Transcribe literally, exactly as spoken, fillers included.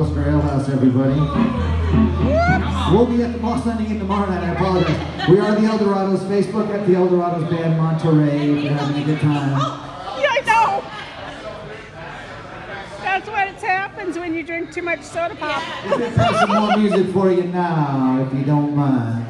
Oscar Ale House, everybody. We'll be at the Mall Sunday Inn tomorrow night, I apologize. We are the Eldorados, Facebook at the Eldorados Band Monterey, if you're having a good time. Yeah, I know! That's what it happens when you drink too much soda pop. We can play some more music for you now, if you don't mind.